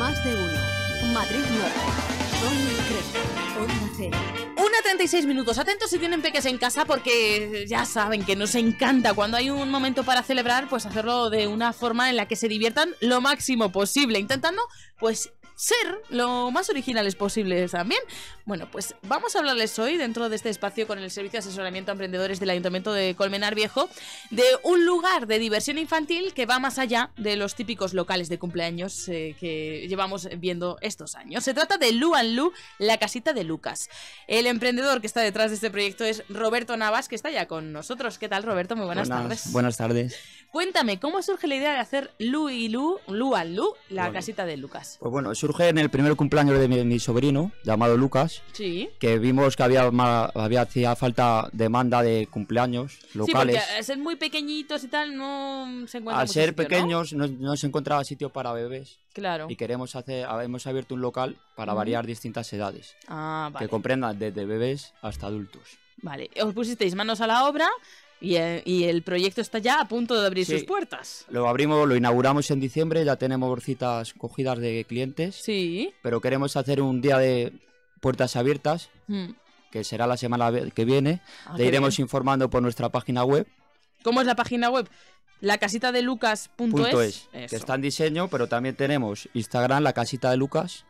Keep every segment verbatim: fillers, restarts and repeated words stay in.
Más de uno. Madrid Norte. Sonia Crespo. Onda Cero. una treinta y seis minutos. Atentos si tienen peques en casa, porque ya saben que nos encanta cuando hay un momento para celebrar, pues hacerlo de una forma en la que se diviertan lo máximo posible, intentando pues ser lo más originales posibles también. Bueno, pues vamos a hablarles hoy, dentro de este espacio con el Servicio de Asesoramiento a Emprendedores del Ayuntamiento de Colmenar Viejo, de un lugar de diversión infantil que va más allá de los típicos locales de cumpleaños eh, que llevamos viendo estos años. Se trata de Lu and Lu, la casita de Lucas. El emprendedor que está detrás de este proyecto es Roberto Navas, que está ya con nosotros. ¿Qué tal, Roberto? Muy buenas, buenas tardes. Buenas tardes. Cuéntame, ¿cómo surge la idea de hacer Lu y Lu, Lu and Lu, la bueno, casita de Lucas? Pues bueno, surge en el primer cumpleaños de mi, mi sobrino, llamado Lucas, sí. que vimos que había, había hacía falta demanda de cumpleaños locales. Sí, porque al ser muy pequeñitos y tal, no se encuentra Al mucho ser sitio, pequeños, ¿no? no, no se encontraba sitio para bebés. Claro. Y queremos hacer, hemos abierto un local para uh-huh. variar distintas edades. Ah, vale. Que comprendan desde bebés hasta adultos. Vale, os pusisteis manos a la obra y, eh, y el proyecto está ya a punto de abrir sí. sus puertas. Lo abrimos, lo inauguramos en diciembre, ya tenemos citas cogidas de clientes. Sí. Pero queremos hacer un día de puertas abiertas, mm. que será la semana que viene. Ah, Te iremos bien. informando por nuestra página web. ¿Cómo es la página web? La casita de lucas punto es, es que está en diseño, pero también tenemos Instagram, la casita de Lucas,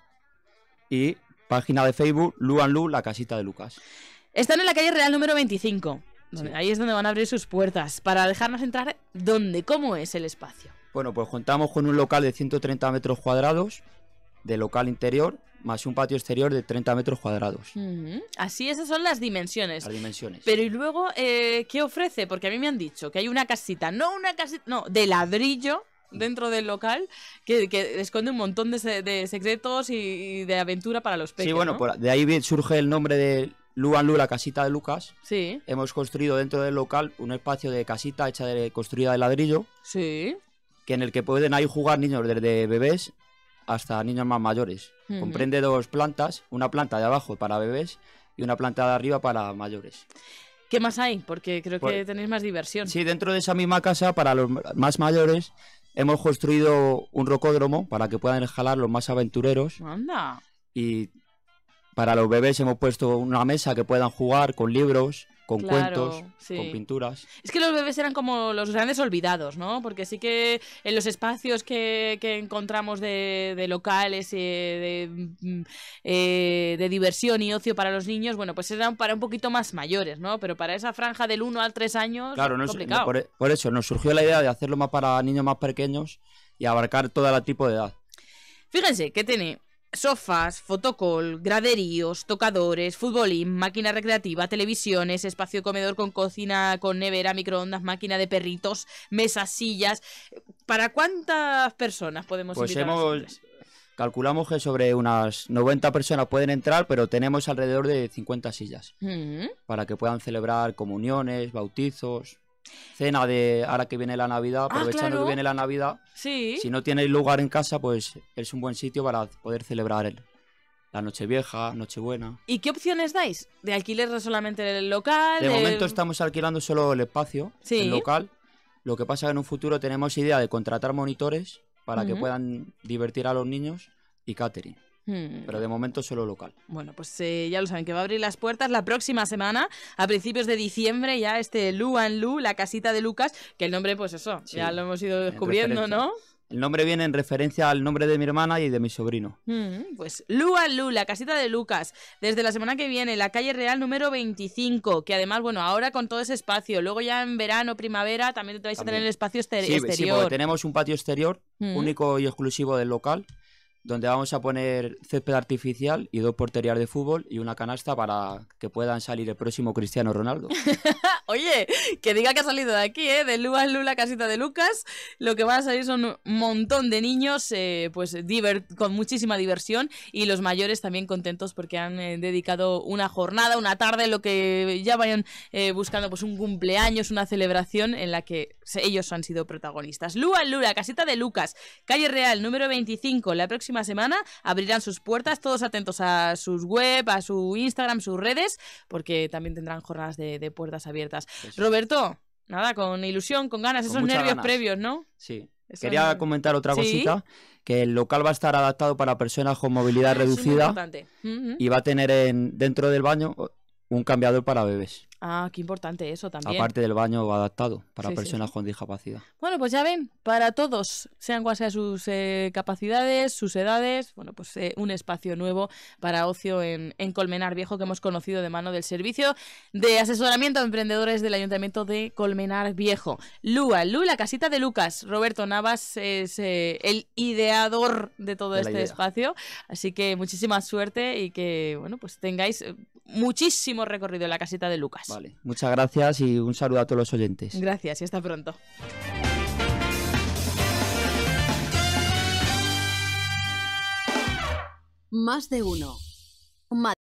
y página de Facebook, Lu and Lu, la casita de Lucas. Están en la calle Real número veinticinco. Sí. Ahí es donde van a abrir sus puertas. Para dejarnos entrar, ¿dónde? ¿Cómo es el espacio? Bueno, pues contamos con un local de ciento treinta metros cuadrados, de local interior, más un patio exterior de treinta metros cuadrados. Uh-huh. Así, esas son las dimensiones. Las dimensiones. Pero y luego, eh, ¿qué ofrece? Porque a mí me han dicho que hay una casita, no una casita, no, de ladrillo dentro del local, que, que esconde un montón de, de secretos y, y de aventura para los peques. Sí, bueno, ¿no? por, de ahí surge el nombre de Lu and Lu, la casita de Lucas. Sí. Hemos construido dentro del local un espacio de casita hecha de construida de ladrillo. Sí. Que en el que pueden ahí jugar niños desde bebés hasta niños más mayores. Uh-huh. Comprende dos plantas, una planta de abajo para bebés y una planta de arriba para mayores. ¿Qué más hay? Porque creo pues, que tenéis más diversión. Sí, dentro de esa misma casa, para los más mayores, hemos construido un rocódromo para que puedan escalar los más aventureros. ¡Anda! Y para los bebés hemos puesto una mesa que puedan jugar con libros, con claro, cuentos, sí. con pinturas. Es que los bebés eran como los grandes olvidados, ¿no? Porque sí que en los espacios que, que encontramos de, de locales, eh, de, eh, de diversión y ocio para los niños, bueno, pues eran para un poquito más mayores, ¿no? Pero para esa franja del uno al tres años, claro, es no, complicado. No, por, por eso nos surgió la idea de hacerlo más para niños más pequeños y abarcar todo el tipo de edad. Fíjense que tiene sofás, fotocall, graderíos, tocadores, futbolín, máquina recreativa, televisiones, espacio de comedor con cocina, con nevera, microondas, máquina de perritos, mesas, sillas. ¿Para cuántas personas podemos pues invitar hemos, a los hombres? Calculamos que sobre unas noventa personas pueden entrar, pero tenemos alrededor de cincuenta sillas. Uh-huh. Para que puedan celebrar comuniones, bautizos, cena de ahora que viene la Navidad, aprovechando ah, claro. que viene la Navidad. Sí. Si no tenéis lugar en casa, pues es un buen sitio para poder celebrar el, la Nochevieja, Nochebuena. ¿Y qué opciones dais? ¿De alquiler solamente el local? De, de momento estamos alquilando solo el espacio, sí. el local. Lo que pasa es que en un futuro tenemos idea de contratar monitores para uh-huh. que puedan divertir a los niños y catering. Hmm. Pero de momento solo local. Bueno, pues eh, ya lo saben, que va a abrir las puertas la próxima semana, a principios de diciembre, ya este Lu and Lu, la casita de Lucas, que el nombre, pues eso, sí, ya lo hemos ido descubriendo, ¿no? El nombre viene en referencia al nombre de mi hermana y de mi sobrino. Hmm, pues Lu and Lu, la casita de Lucas, desde la semana que viene, la calle Real número veinticinco, que además, bueno, ahora con todo ese espacio, luego ya en verano, primavera, también vais a tener el espacio exter- sí, exterior. Sí, porque tenemos un patio exterior, hmm. único y exclusivo del local, donde vamos a poner césped artificial y dos porterías de fútbol y una canasta para que puedan salir el próximo Cristiano Ronaldo. Oye, que diga que ha salido de aquí, ¿eh? De Lu and Lu, la casita de Lucas. Lo que van a salir son un montón de niños eh, pues divert- con muchísima diversión, y los mayores también contentos porque han eh, dedicado una jornada, una tarde, lo que ya vayan eh, buscando, pues un cumpleaños, una celebración en la que ellos han sido protagonistas. Lu and Lu, la casita de Lucas, calle Real número veinticinco, la próxima semana abrirán sus puertas, todos atentos a sus web, a su Instagram, sus redes, porque también tendrán jornadas de, de puertas abiertas. Eso. Roberto, nada, con ilusión, con ganas, con esos nervios ganas. previos, ¿no? Sí, Eso Quería no- comentar otra ¿Sí? cosita, que el local va a estar adaptado para personas con movilidad Ah, eso es muy reducida importante. Ujú. y va a tener en, dentro del baño un cambiador para bebés. Ah, qué importante eso también. Aparte del baño adaptado para Sí, sí, personas sí. con discapacidad. Bueno, pues ya ven, para todos, sean cuales sean sus eh, capacidades, sus edades, bueno, pues eh, un espacio nuevo para ocio en, en Colmenar Viejo que hemos conocido de mano del Servicio de Asesoramiento a Emprendedores del Ayuntamiento de Colmenar Viejo. Lua, Lu, la casita de Lucas. Roberto Navas es eh, el ideador de todo De la este idea. espacio, así que muchísima suerte y que, bueno, pues tengáis eh, muchísimo recorrido en la casita de Lucas. Vale, muchas gracias y un saludo a todos los oyentes. Gracias y hasta pronto. Más de uno. Ma-